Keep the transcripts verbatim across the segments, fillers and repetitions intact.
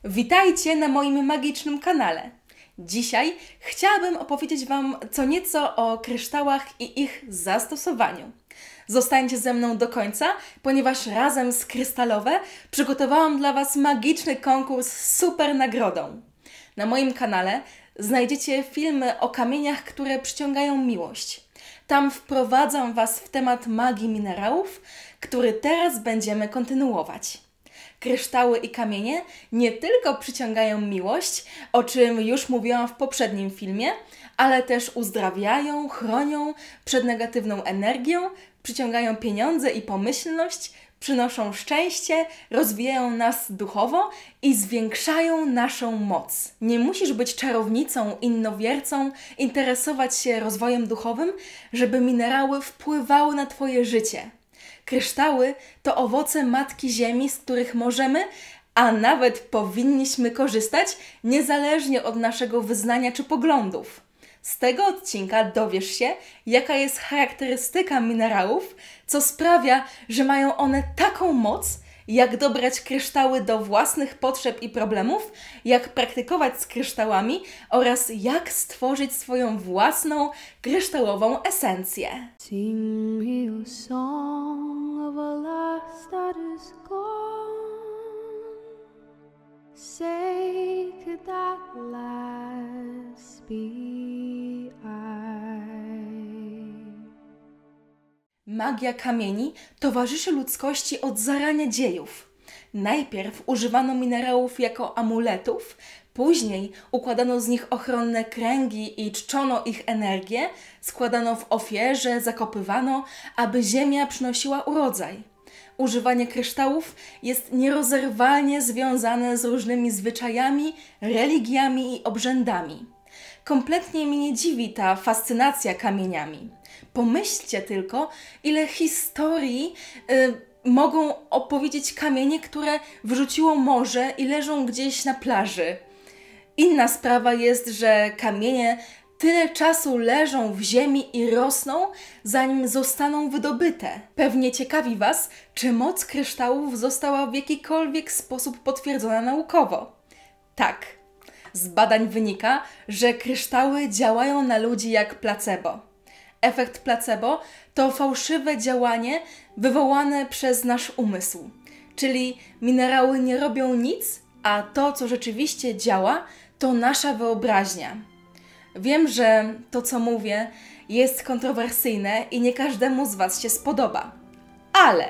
Witajcie na moim magicznym kanale. Dzisiaj chciałabym opowiedzieć Wam co nieco o kryształach i ich zastosowaniu. Zostańcie ze mną do końca, ponieważ razem z Krystalowe przygotowałam dla Was magiczny konkurs z super nagrodą. Na moim kanale znajdziecie filmy o kamieniach, które przyciągają miłość. Tam wprowadzam Was w temat magii minerałów, który teraz będziemy kontynuować. Kryształy i kamienie nie tylko przyciągają miłość, o czym już mówiłam w poprzednim filmie, ale też uzdrawiają, chronią przed negatywną energią, przyciągają pieniądze i pomyślność, przynoszą szczęście, rozwijają nas duchowo i zwiększają naszą moc. Nie musisz być czarownicą, innowiercą, interesować się rozwojem duchowym, żeby minerały wpływały na Twoje życie. Kryształy to owoce Matki Ziemi, z których możemy, a nawet powinniśmy korzystać niezależnie od naszego wyznania czy poglądów. Z tego odcinka dowiesz się, jaka jest charakterystyka minerałów, co sprawia, że mają one taką moc, jak dobrać kryształy do własnych potrzeb i problemów, jak praktykować z kryształami oraz jak stworzyć swoją własną kryształową esencję. Sing me a song of a lass that is gone. Say, could that lass be I? Magia kamieni towarzyszy ludzkości od zarania dziejów. Najpierw używano minerałów jako amuletów, później układano z nich ochronne kręgi i czczono ich energię, składano w ofierze, zakopywano, aby ziemia przynosiła urodzaj. Używanie kryształów jest nierozerwalnie związane z różnymi zwyczajami, religiami i obrzędami. Kompletnie mnie nie dziwi ta fascynacja kamieniami. Pomyślcie tylko, ile historii y, mogą opowiedzieć kamienie, które wrzuciło morze i leżą gdzieś na plaży. Inna sprawa jest, że kamienie tyle czasu leżą w ziemi i rosną, zanim zostaną wydobyte. Pewnie ciekawi Was, czy moc kryształów została w jakikolwiek sposób potwierdzona naukowo. Tak. Z badań wynika, że kryształy działają na ludzi jak placebo. Efekt placebo to fałszywe działanie wywołane przez nasz umysł. Czyli minerały nie robią nic, a to, co rzeczywiście działa, to nasza wyobraźnia. Wiem, że to, co mówię, jest kontrowersyjne i nie każdemu z Was się spodoba. Ale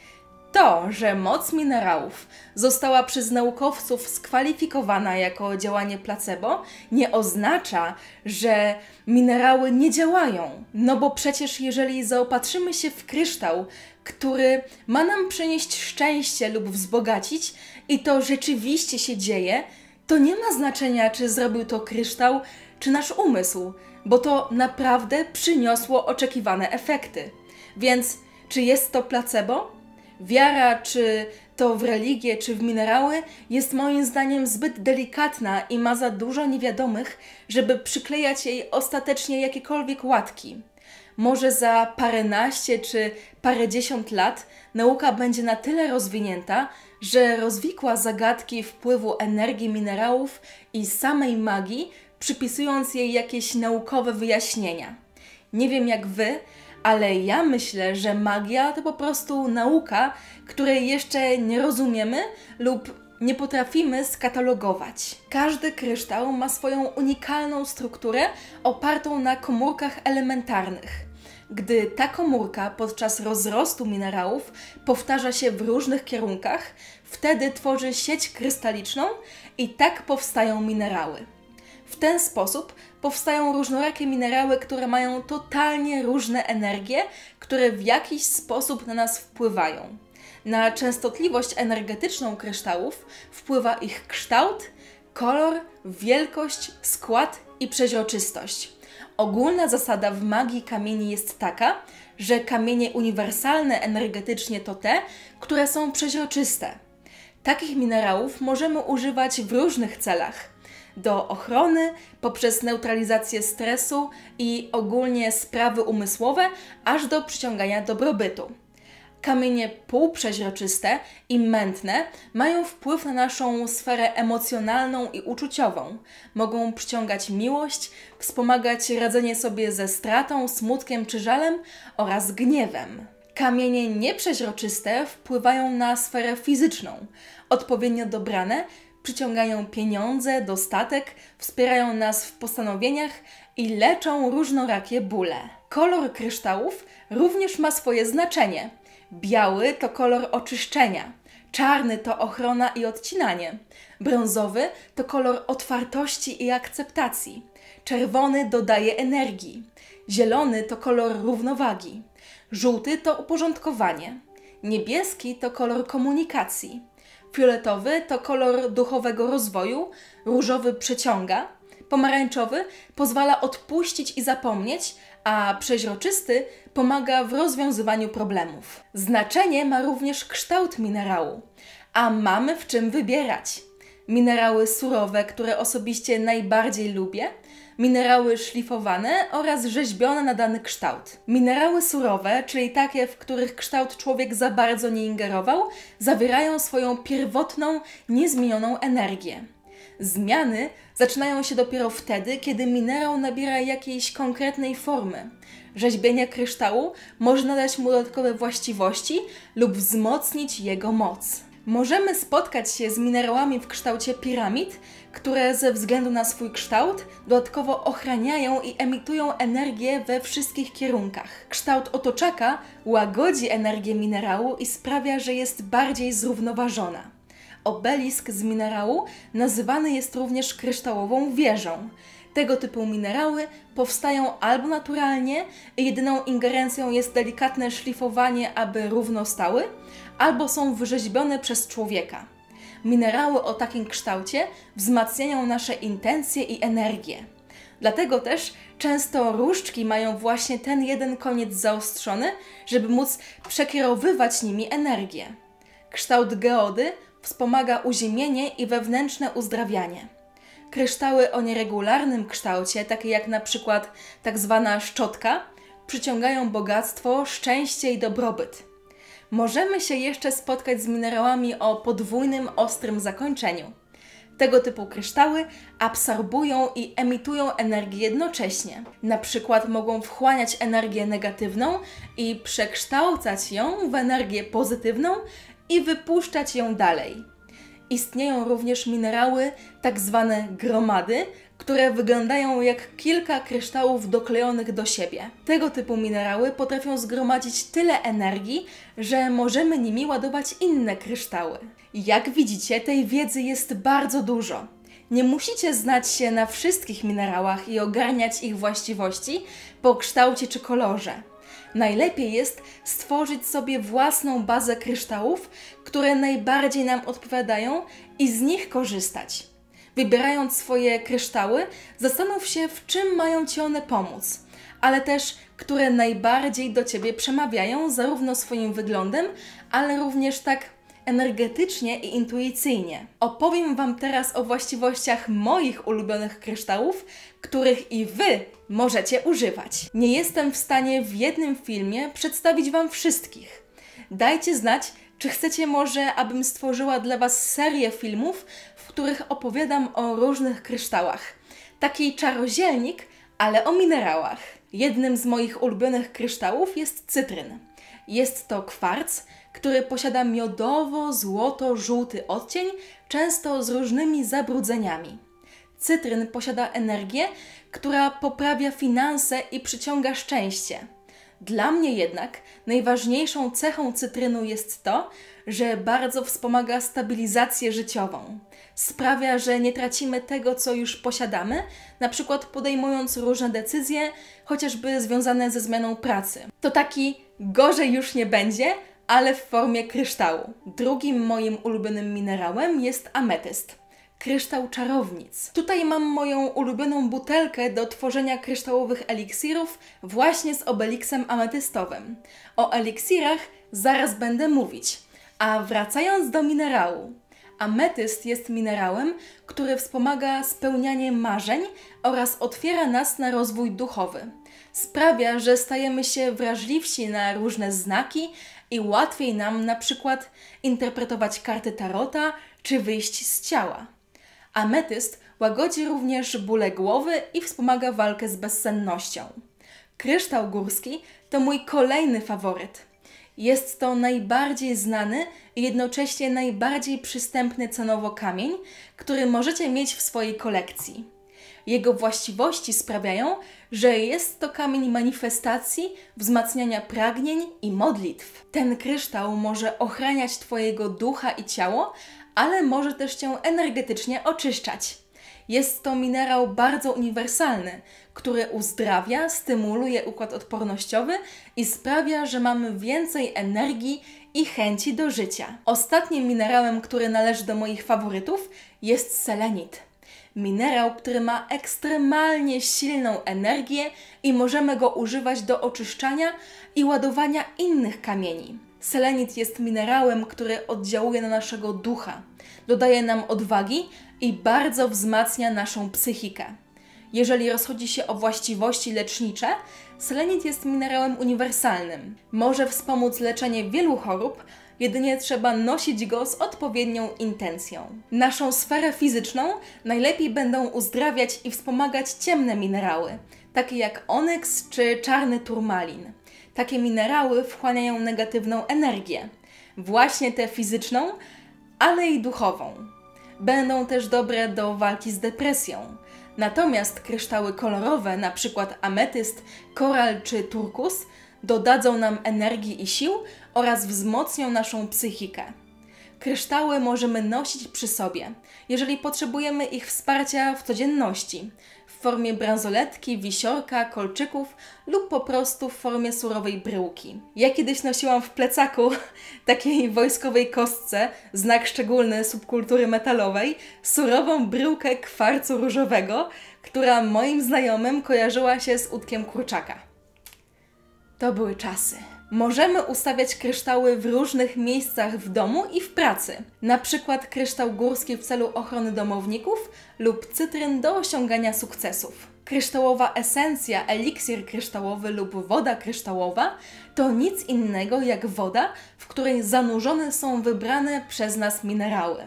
to, że moc minerałów została przez naukowców skwalifikowana jako działanie placebo, nie oznacza, że minerały nie działają. No bo przecież jeżeli zaopatrzymy się w kryształ, który ma nam przynieść szczęście lub wzbogacić i to rzeczywiście się dzieje, to nie ma znaczenia, czy zrobił to kryształ, czy nasz umysł, bo to naprawdę przyniosło oczekiwane efekty. Więc czy jest to placebo? Wiara, czy to w religię, czy w minerały, jest moim zdaniem zbyt delikatna i ma za dużo niewiadomych, żeby przyklejać jej ostatecznie jakiekolwiek łatki. Może za paręnaście czy parędziesiąt lat nauka będzie na tyle rozwinięta, że rozwikła zagadki wpływu energii minerałów i samej magii, przypisując jej jakieś naukowe wyjaśnienia. Nie wiem jak Wy, ale ja myślę, że magia to po prostu nauka, której jeszcze nie rozumiemy lub nie potrafimy skatalogować. Każdy kryształ ma swoją unikalną strukturę opartą na komórkach elementarnych. Gdy ta komórka podczas rozrostu minerałów powtarza się w różnych kierunkach, wtedy tworzy sieć krystaliczną i tak powstają minerały. W ten sposób powstają różnorakie minerały, które mają totalnie różne energie, które w jakiś sposób na nas wpływają. Na częstotliwość energetyczną kryształów wpływa ich kształt, kolor, wielkość, skład i przeźroczystość. Ogólna zasada w magii kamieni jest taka, że kamienie uniwersalne energetycznie to te, które są przeźroczyste. Takich minerałów możemy używać w różnych celach. Do ochrony, poprzez neutralizację stresu i ogólnie sprawy umysłowe, aż do przyciągania dobrobytu. Kamienie półprzeźroczyste i mętne mają wpływ na naszą sferę emocjonalną i uczuciową. Mogą przyciągać miłość, wspomagać radzenie sobie ze stratą, smutkiem czy żalem oraz gniewem. Kamienie nieprzeźroczyste wpływają na sferę fizyczną. Odpowiednio dobrane przyciągają pieniądze, dostatek, wspierają nas w postanowieniach i leczą różnorakie bóle. Kolor kryształów również ma swoje znaczenie. Biały to kolor oczyszczenia, czarny to ochrona i odcinanie, brązowy to kolor otwartości i akceptacji, czerwony dodaje energii, zielony to kolor równowagi, żółty to uporządkowanie, niebieski to kolor komunikacji, fioletowy to kolor duchowego rozwoju, różowy przyciąga, pomarańczowy pozwala odpuścić i zapomnieć, a przeźroczysty pomaga w rozwiązywaniu problemów. Znaczenie ma również kształt minerału, a mamy w czym wybierać. Minerały surowe, które osobiście najbardziej lubię, minerały szlifowane oraz rzeźbione na dany kształt. Minerały surowe, czyli takie, w których kształt człowiek za bardzo nie ingerował, zawierają swoją pierwotną, niezmienioną energię. Zmiany zaczynają się dopiero wtedy, kiedy minerał nabiera jakiejś konkretnej formy. Rzeźbienie kryształu może nadać mu dodatkowe właściwości lub wzmocnić jego moc. Możemy spotkać się z minerałami w kształcie piramid, które ze względu na swój kształt dodatkowo ochraniają i emitują energię we wszystkich kierunkach. Kształt otoczaka łagodzi energię minerału i sprawia, że jest bardziej zrównoważona. Obelisk z minerału nazywany jest również kryształową wieżą. Tego typu minerały powstają albo naturalnie i jedyną ingerencją jest delikatne szlifowanie, aby równo stały, albo są wyrzeźbione przez człowieka. Minerały o takim kształcie wzmacniają nasze intencje i energię. Dlatego też często różdżki mają właśnie ten jeden koniec zaostrzony, żeby móc przekierowywać nimi energię. Kształt geody wspomaga uziemienie i wewnętrzne uzdrawianie. Kryształy o nieregularnym kształcie, takie jak na przykład tak zwana szczotka, przyciągają bogactwo, szczęście i dobrobyt. Możemy się jeszcze spotkać z minerałami o podwójnym, ostrym zakończeniu. Tego typu kryształy absorbują i emitują energię jednocześnie. Na przykład mogą wchłaniać energię negatywną i przekształcać ją w energię pozytywną i wypuszczać ją dalej. Istnieją również minerały, tak zwane gromady, które wyglądają jak kilka kryształów doklejonych do siebie. Tego typu minerały potrafią zgromadzić tyle energii, że możemy nimi ładować inne kryształy. Jak widzicie, tej wiedzy jest bardzo dużo. Nie musicie znać się na wszystkich minerałach i ogarniać ich właściwości po kształcie czy kolorze. Najlepiej jest stworzyć sobie własną bazę kryształów, które najbardziej nam odpowiadają i z nich korzystać. Wybierając swoje kryształy, zastanów się, w czym mają Ci one pomóc, ale też, które najbardziej do Ciebie przemawiają zarówno swoim wyglądem, ale również tak energetycznie i intuicyjnie. Opowiem Wam teraz o właściwościach moich ulubionych kryształów, których i Wy możecie używać. Nie jestem w stanie w jednym filmie przedstawić Wam wszystkich. Dajcie znać, czy chcecie może, abym stworzyła dla Was serię filmów, w których opowiadam o różnych kryształach. Taki czarodzielnik, ale o minerałach. Jednym z moich ulubionych kryształów jest cytryn. Jest to kwarc, który posiada miodowo-złoto-żółty odcień, często z różnymi zabrudzeniami. Cytryn posiada energię, która poprawia finanse i przyciąga szczęście. Dla mnie jednak najważniejszą cechą cytrynu jest to, że bardzo wspomaga stabilizację życiową. Sprawia, że nie tracimy tego, co już posiadamy, na przykład podejmując różne decyzje, chociażby związane ze zmianą pracy. To taki gorzej już nie będzie, ale w formie kryształu. Drugim moim ulubionym minerałem jest ametyst. Kryształ czarownic. Tutaj mam moją ulubioną butelkę do tworzenia kryształowych eliksirów właśnie z obeliksem ametystowym. O eliksirach zaraz będę mówić. A wracając do minerału. Ametyst jest minerałem, który wspomaga spełnianie marzeń oraz otwiera nas na rozwój duchowy. Sprawia, że stajemy się wrażliwsi na różne znaki, i łatwiej nam na przykład interpretować karty tarota czy wyjść z ciała. Ametyst łagodzi również bóle głowy i wspomaga walkę z bezsennością. Kryształ górski to mój kolejny faworyt. Jest to najbardziej znany i jednocześnie najbardziej przystępny cenowo kamień, który możecie mieć w swojej kolekcji. Jego właściwości sprawiają, że jest to kamień manifestacji, wzmacniania pragnień i modlitw. Ten kryształ może ochraniać Twojego ducha i ciało, ale może też Cię energetycznie oczyszczać. Jest to minerał bardzo uniwersalny, który uzdrawia, stymuluje układ odpornościowy i sprawia, że mamy więcej energii i chęci do życia. Ostatnim minerałem, który należy do moich faworytów, jest selenit. Minerał, który ma ekstremalnie silną energię i możemy go używać do oczyszczania i ładowania innych kamieni. Selenit jest minerałem, który oddziałuje na naszego ducha, dodaje nam odwagi i bardzo wzmacnia naszą psychikę. Jeżeli rozchodzi się o właściwości lecznicze, selenit jest minerałem uniwersalnym. Może wspomóc leczenie wielu chorób, jedynie trzeba nosić go z odpowiednią intencją. Naszą sferę fizyczną najlepiej będą uzdrawiać i wspomagać ciemne minerały, takie jak onyks czy czarny turmalin. Takie minerały wchłaniają negatywną energię, właśnie tę fizyczną, ale i duchową. Będą też dobre do walki z depresją. Natomiast kryształy kolorowe, np. ametyst, koral czy turkus, dodadzą nam energii i sił oraz wzmocnią naszą psychikę. Kryształy możemy nosić przy sobie, jeżeli potrzebujemy ich wsparcia w codzienności, w formie bransoletki, wisiorka, kolczyków lub po prostu w formie surowej bryłki. Ja kiedyś nosiłam w plecaku takiej wojskowej kostce, znak szczególny subkultury metalowej, surową bryłkę kwarcu różowego, która moim znajomym kojarzyła się z udkiem kurczaka. To były czasy. Możemy ustawiać kryształy w różnych miejscach w domu i w pracy. Na przykład kryształ górski w celu ochrony domowników lub cytryn do osiągania sukcesów. Kryształowa esencja, eliksir kryształowy lub woda kryształowa to nic innego jak woda, w której zanurzone są wybrane przez nas minerały.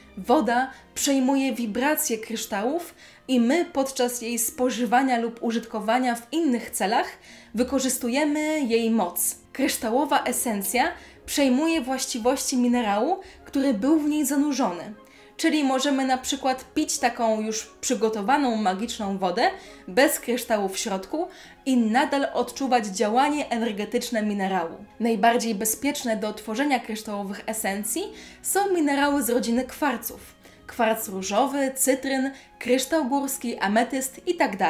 Woda przejmuje wibracje kryształów i my podczas jej spożywania lub użytkowania w innych celach wykorzystujemy jej moc. Kryształowa esencja przejmuje właściwości minerału, który był w niej zanurzony. Czyli możemy na przykład pić taką już przygotowaną magiczną wodę bez kryształu w środku i nadal odczuwać działanie energetyczne minerału. Najbardziej bezpieczne do tworzenia kryształowych esencji są minerały z rodziny kwarców. Kwarc różowy, cytryn, kryształ górski, ametyst itd.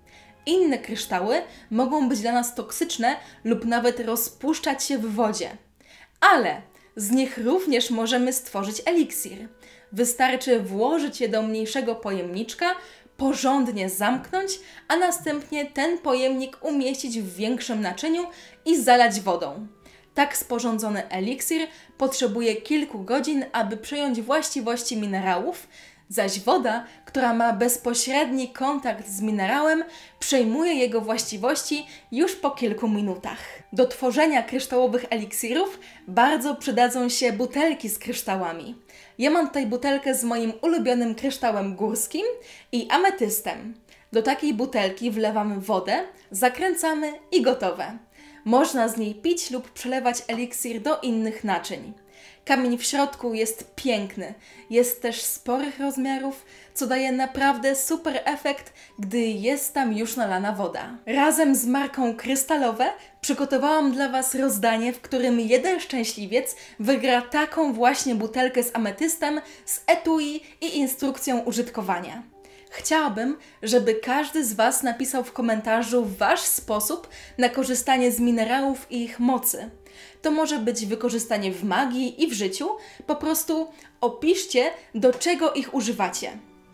Inne kryształy mogą być dla nas toksyczne lub nawet rozpuszczać się w wodzie. Ale z nich również możemy stworzyć eliksir. Wystarczy włożyć je do mniejszego pojemniczka, porządnie zamknąć, a następnie ten pojemnik umieścić w większym naczyniu i zalać wodą. Tak sporządzony eliksir potrzebuje kilku godzin, aby przejąć właściwości minerałów, zaś woda, która ma bezpośredni kontakt z minerałem, przejmuje jego właściwości już po kilku minutach. Do tworzenia kryształowych eliksirów bardzo przydadzą się butelki z kryształami. Ja mam tutaj butelkę z moim ulubionym kryształem górskim i ametystem. Do takiej butelki wlewamy wodę, zakręcamy i gotowe. Można z niej pić lub przelewać eliksir do innych naczyń. Kamień w środku jest piękny, jest też sporych rozmiarów, co daje naprawdę super efekt, gdy jest tam już nalana woda. Razem z marką Krystalowe przygotowałam dla Was rozdanie, w którym jeden szczęśliwiec wygra taką właśnie butelkę z ametystem, z etui i instrukcją użytkowania. Chciałabym, żeby każdy z Was napisał w komentarzu Wasz sposób na korzystanie z minerałów i ich mocy. To może być wykorzystanie w magii i w życiu, po prostu opiszcie, do czego ich używacie.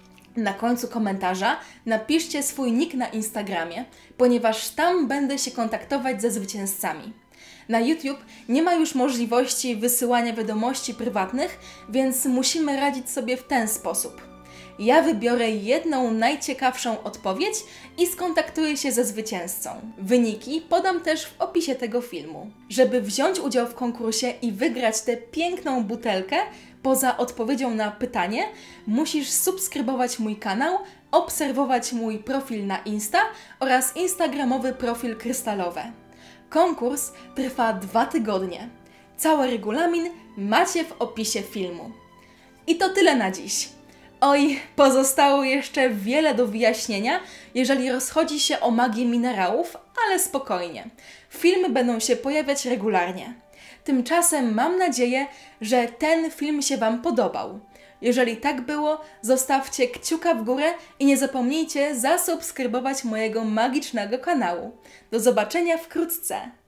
Na końcu komentarza napiszcie swój nick na Instagramie, ponieważ tam będę się kontaktować ze zwycięzcami. Na YouTube nie ma już możliwości wysyłania wiadomości prywatnych, więc musimy radzić sobie w ten sposób. Ja wybiorę jedną najciekawszą odpowiedź i skontaktuję się ze zwycięzcą. Wyniki podam też w opisie tego filmu. Żeby wziąć udział w konkursie i wygrać tę piękną butelkę, poza odpowiedzią na pytanie, musisz subskrybować mój kanał, obserwować mój profil na Insta oraz instagramowy profil Krystalowe. Konkurs trwa dwa tygodnie. Cały regulamin macie w opisie filmu. I to tyle na dziś. Oj, pozostało jeszcze wiele do wyjaśnienia, jeżeli rozchodzi się o magię minerałów, ale spokojnie. Filmy będą się pojawiać regularnie. Tymczasem mam nadzieję, że ten film się Wam podobał. Jeżeli tak było, zostawcie kciuka w górę i nie zapomnijcie zasubskrybować mojego magicznego kanału. Do zobaczenia wkrótce!